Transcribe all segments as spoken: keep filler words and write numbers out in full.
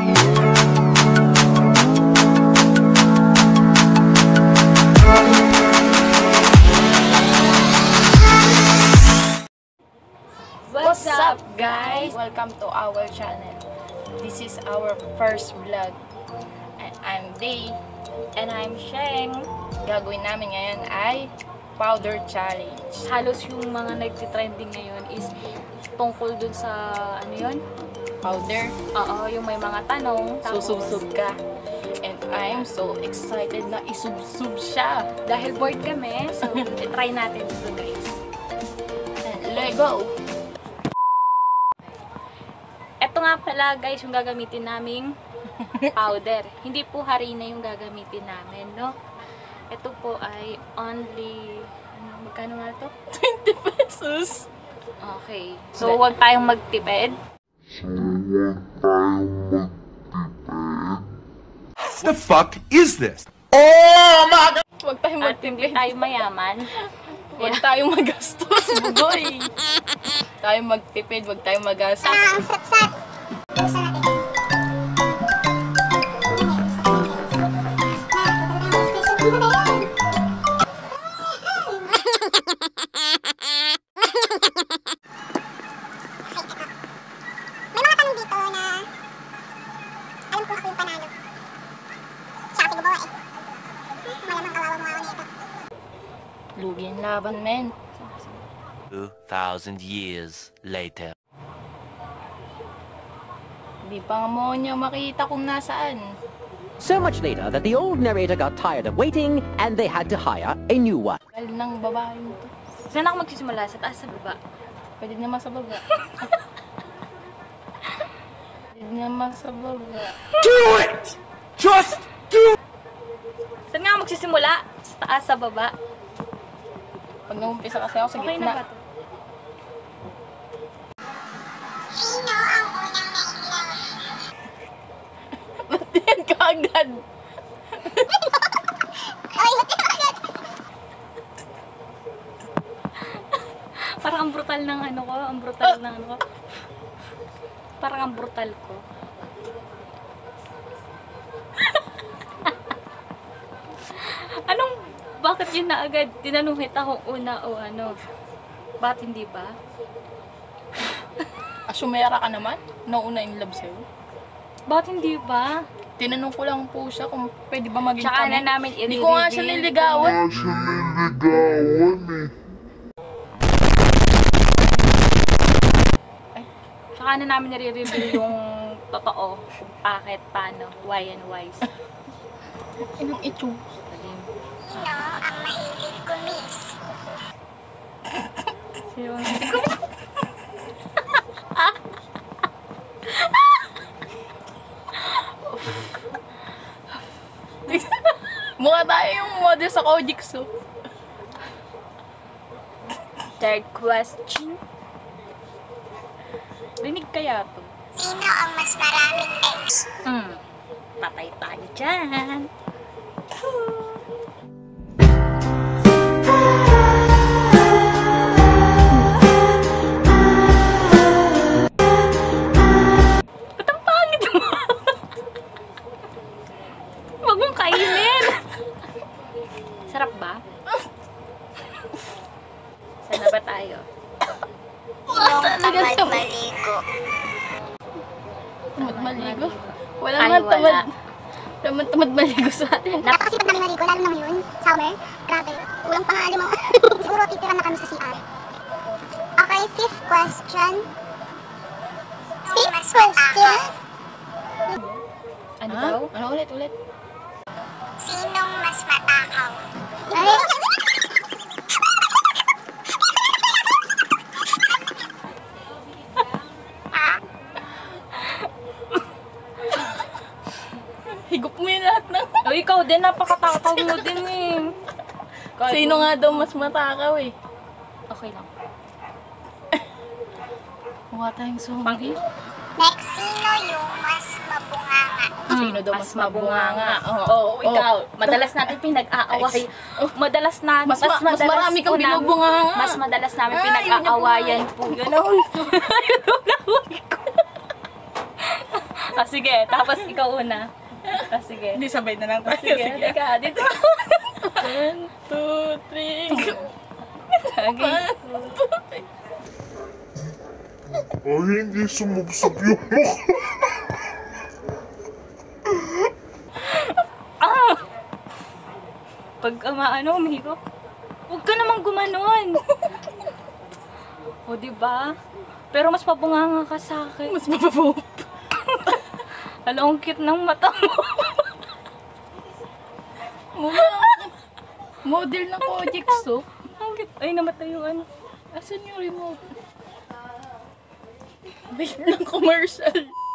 What's up guys? Welcome to our channel. This is our first vlog. And I'm Day. And I'm Sheng. Gagawin namin ngayon ay powder challenge. Halos yung mga nagtitrending ngayon is tungkol dun sa ano yun? Powder. Oo, yung may mga tanong. Susubsub ka. And I'm so excited na isubsub siya. Dahil bored kami, so try natin ito guys. And let's go! Ito nga pala guys yung gagamitin naming powder. Hindi po harina yung gagamitin namin, no? Ito po ay only, ano, magkano nga ito? twenty pesos. Okay. So, huwag tayong magtipid. So, huwag tayong magtipid. The fuck is this? Oh my God! Huwag tayong At hindi magtipid. tayo mayaman. Huwag tayong magastos, bugoy. Tayo magtipid, huwag tayong magastos. Ang sat-sat. Buksan natin. May mga tanong dito na alam ko ako yung panalo. Siya kasi gumawa eh. Malamang kawawa mo ako nito. Lugi ang laban, men. Two thousand years later. Di pa mo niya makita kung nasaan. So much later that the old narrator got tired of waiting and they had to hire a new one. Kal ng babae mo to. Saan ako magsisimula? Sa taas, sa baba? Pwede naman sa baba. Pwede naman sa baba. Do it! Just do it! Saan nga ako magsisimula? Sa taas, sa baba? Pag naumpisa kasi ako sa Okay na gitna. ba ito? Sino ang unang nailaw? Ba't yan kaagad? Ay, ba't yun agad? Parang ang brutal ng ano ko, ang brutal ng ano ko. Parang ang brutal ko. Anong, bakit yun na agad? Tinanungit ako una o ano? Bakit hindi ba? Asumera ka naman? Nauna in love sa'yo? Bakit hindi ba? Tinanong ko lang po siya kung pwede ba maging Tsaka kami. na namin Hindi ko nga siya i-reveal. niligawan. Kaya siya niligawan eh. Tsaka na namin nare-reveal yung totoo. Kung bakit, paano, why and why. Inang ito. Sino ang mahilig kumis? Sino ang hindi ko? Mukha tayo yung model sa Kojikso. Third question. Rinig kaya to? Sino ang mas maraming ex? Hmm. Patay tayo dyan. Ba't ang pangit mo? Huwag mong kainin. Sarap ba? Saan na ba tayo? Sinong tamad maligo? Tamad maligo. Wala Ay, naman tamad. wala. Wala naman tamad maligo sa atin. Nakakasipag namin maligo, lalo na ngayon, summer. Grabe, kulang pa nga limang. Siguro titira na kami sa C R. Okay, fifth question. Fifth question. Ano Ha? daw? Ano ulit, ulit? Sinong mas matakaw? Higop mo yung lahat ng... O, ikaw din, napakatakaw mo din eh. Kahit Sino nga daw mas matakaw eh? Okay lang. Mukha tayong zombie. Next, sino yung mas mabunganga? Sino daw mas mabunganga? Oo, Oo, oo. ikaw. Madalas natin pinag-aaway. Madalas na, Mas ma- mas marami kang po namin- binubunganga. Mas madalas namin Ay, pinag-aawayan po. Ganon. Ayun, nahuli ko. Ah, sige. Tapos ikaw una. Ah, sige. Hindi, sabay na lang tayo. Sige, Sige. halika. Dito. One, two, three, go. Okay. Ay, hindi sumubsob yung mukha. Pag umaano, umihigop, huwag ka namang gumanon. O, diba? Pero mas mabunganga ka sa akin. Mas mapapop. Hala, ang cute ng mata mo. Mukha model ng Kojic Soup. Ang cute. Ay, namatay yung ano. Asan yung remote? Wait lang, commercial.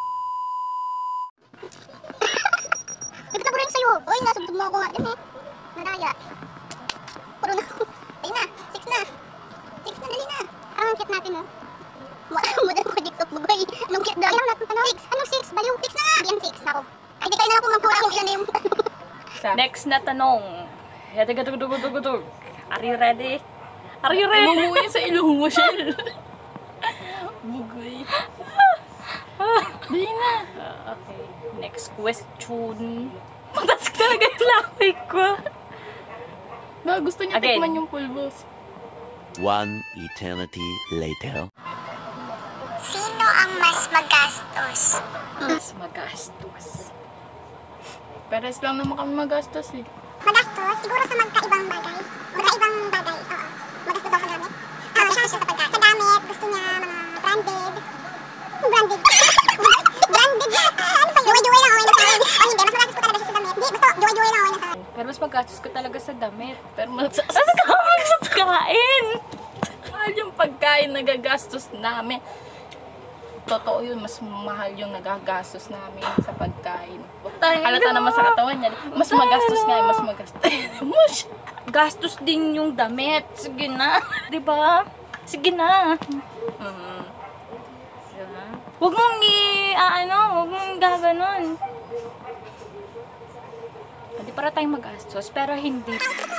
Ito na po rin sa'yo. Uy, nasubtog mo ako nga din eh. Nadaya. Puro na ako. Ayun na. Six na. Six na, dali na. Ang cute natin oh. Model mo ka mo boy. Anong cute daw? Ano? Six. Anong six? Baliw. Six na nga. Yan six. Ako. Ay, di kayo na lang po magpura kung ilan na yung... Next na tanong. Yadagadagadagadagadag. Are you ready? Are you ready? Mumuwi sa ilong mo, Shell. Bugoy. Di na. Uh, okay. Next question. Matas talaga yung lakay ko. Ba, gusto niya Again. tikman yung pulbos. One eternity later. Sino ang mas magastos? Mas magastos. Peres lang naman kami magastos eh. Magastos? Siguro sa magkaibang bagay. Magkaibang bagay, oo. Magastos daw sa gamit. Ah, siya siya sa pagkain. Sa gamit, gusto niya mga branded. Branded. Branded na. Ah, ano pa yun? Duway-duway lang, okay na sa akin. Oh, hindi. Mas magastos ko talaga siya sa damit. Hindi, basta duway-duway lang, okay na sa akin. Pero mas magastos ko talaga sa damit. Pero mas Ano ka sa pagkain? mahal yung pagkain nagagastos namin. Totoo yun, mas mahal yung nagagastos namin sa pagkain. Halata naman sa katawan niya. Mas magastos nga, mas magastos. Mas Gastos din yung damit. Sige na. Diba? Sige na. Mm. Diba? Huwag mong i... Ah, ano, huwag mong gaganon. Hindi para tayong magastos, pero hindi.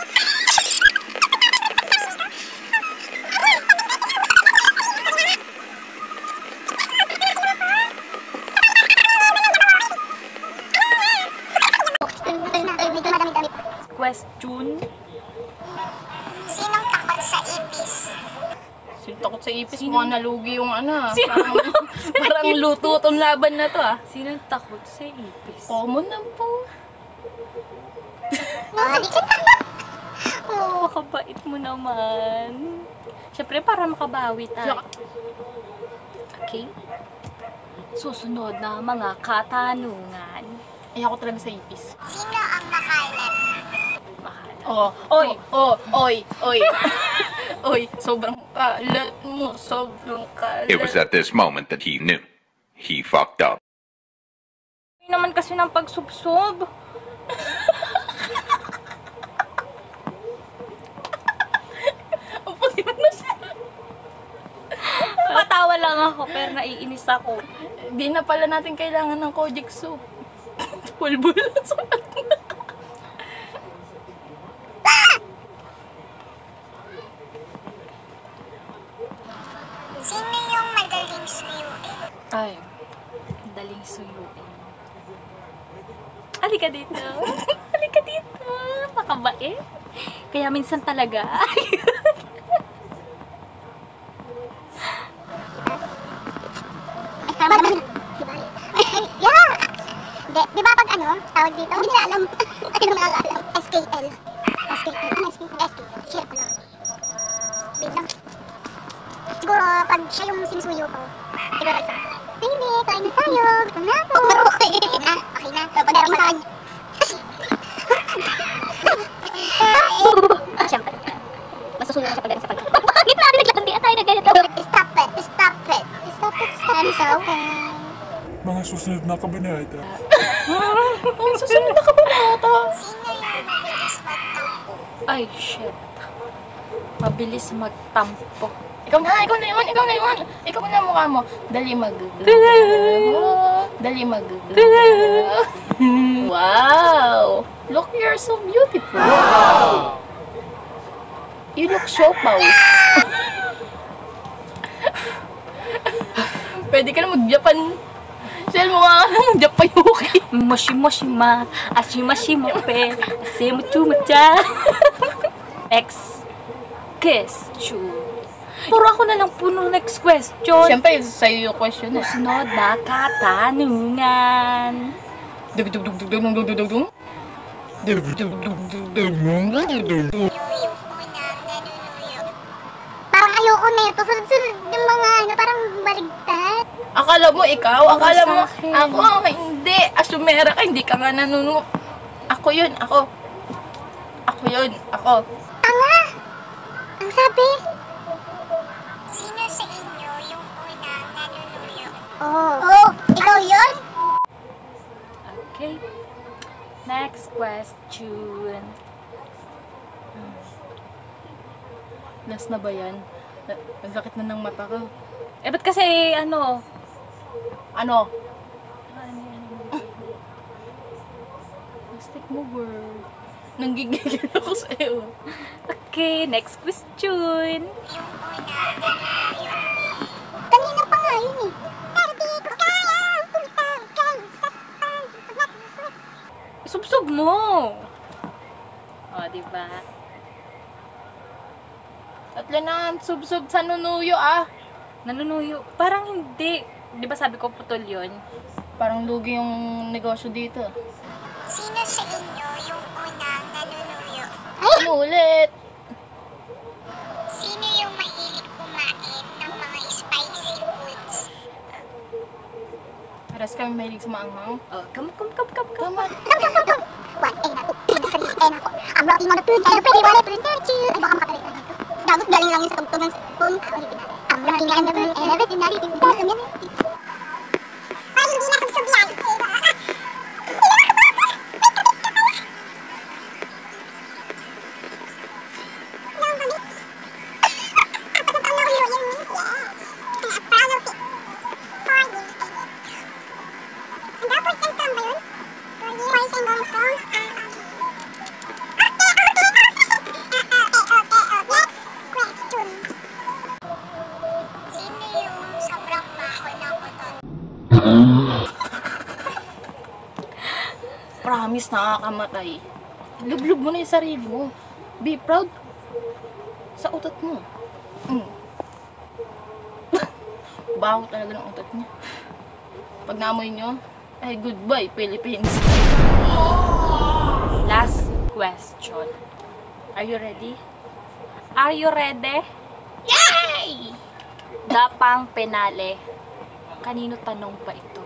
Question. Sinong takot sa ipis? Sino takot sa ipis? Mukhang nalugi yung ano. ah. Parang, parang luto tong laban na to ah. Sinong takot sa ipis? Common na po. Oh, makabait mo naman. Siyempre, para makabawi tayo. Okay? Susunod na mga katanungan. Ay, ako talaga sa ipis. Sino ang makalat? Mahal. Oh, oy, oh, oy, oy. Oy, sobrang kalat mo, sobrang kalat. It was at this moment that he knew. He fucked up. Hindi naman kasi ng pagsubsob. Ang puti mo na siya. Patawa lang ako, pero naiinis ako. Di na pala natin kailangan ng Kojic Soup. Pulbul lang sa na. Sino yung madaling suyuin? Ay, daling suyuin. Halika dito. Halika dito. Makabait. Kaya minsan talaga. Tama naman. Yeah! Di, di ba pag ano, tawag dito, hindi nila alam. Hindi naman alam. S K L. S K L. Ano S K L? S K L. Share ko lang. Wait lang. Siguro, pag siya yung sinusuyo ko, siguro isa. Ay, hindi, kain na tayo. Gutom na ako. Okay na, okay na. Pagdarang mo sa akin. Ah, siyempre. Masusuyo na siya pagdating sa pagkain. Bakit natin naglalandian tayo na ganito? Stop it, stop it. Stop it, stop it. Okay. Mga susunod na kabanata. Ang susunod na kabanata. Sino yung mabilis magtampo? Ay, shit. Mabilis magtampo. Ikaw na, ikaw na yun, ikaw na yun. Ikaw na mukha mo. Dali mag... Dali mag... Wow! Look, you're so beautiful. Wow! You look so pow. Pwede ka na mag-Japan. Sel, mukha ka naman Japayuki. Moshi-moshima, ashima-shimope, asemuchu-macha. Next question. Puro ako na lang puno next question. Siyempre, sa'yo yung question eh. Sunod na katanungan. Dug dug dug dug dug dug dug dug dug. Dug dug dug dug dug. Parang ayoko na ito. Sunod-sunod yung mga ano, parang baligtad. Akala mo ikaw? Akala mo Sa akin. ako? Hindi. Asumera ka, hindi ka nga nanunok. Ako yun, ako. Ako yun, ako. Tanga! Ang sabi? Sino sa inyo yung unang nanunuyo? Oh. Oh, ikaw yun? Okay. Next question. Last na ba yan? Na- Ang sakit na ng mata ko. Eh, ba't kasi, ano, Ano? Plastic mo, girl. Nanggigigil ako sa'yo. okay, next question. Kanina pa nga yun eh. Pero di ko kaya utang kay sastan. Isubsob mo. O, oh, diba? Tatlo na ang sub-sub sa nunuyo ah. Nanunuyo. Parang hindi. Di ba sabi ko putol yun? Parang lugi yung negosyo dito. Sino sa inyo yung unang nanunuyo? Ano ulit? Sino yung mahilig kumain ng mga spicy foods? Paras kami mahilig sa maanghang. Oh, come, come, come, come, come. Tama. Come, come, come, come. One, eh na, two, eh na, three, eh na, four. I'm rocking on the food, and the pretty one, pretty thirty. Ay, baka makapalita na ito. Dagot galing lang yun sa tugtog ng spoon. I'm rocking on the food, and everything that it is. Alam yan eh. Ay, hindi na subsub yan. Promise, nakakamatay. Lublub mo na yung sarili mo. Be proud sa utot mo. Mm. Baho talaga ng utot niya. Pag naamoy nyo, ay goodbye, Philippines. Last question. Are you ready? Are you ready? Yay! Dapang penale. Kanino tanong pa ito?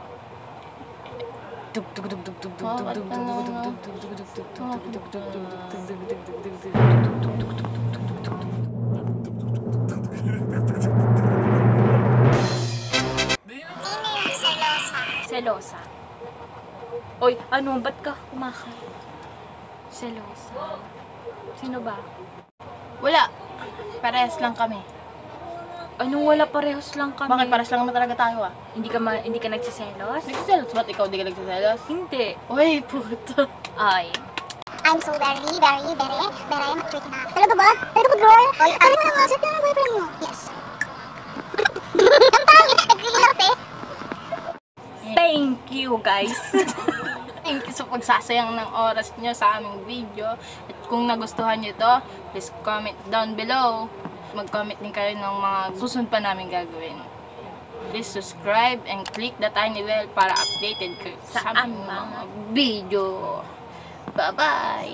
Selosa. Oy, ano? Ba't ka kumakain? Selosa. Sino ba? Wala. Parehas lang kami. Anong wala, parehos lang kami? Bakit parehas lang naman talaga tayo ah? Hindi ka ma- hindi ka nagsiselos? Nagsiselos ba't ikaw di ka nagsiselos? Hindi. Uy, puto. Ay. I'm so very, very, very, very mature na. Talaga ba? Talaga ba, girl? Oy, ano mo naman? Saan na boyfriend mo? Yes. Ang pangit! Nagkikilap eh. Thank you, guys. Thank you sa pagsasayang ng oras nyo sa aming video. At kung nagustuhan nyo ito, please comment down below. Mag-comment din kayo ng mga susunod pa namin gagawin. Please subscribe and click the tiny bell para updated kayo sa, Sa aming aming mga video. Bye-bye!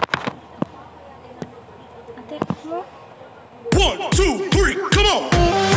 Ate mo? One, two, three, come on!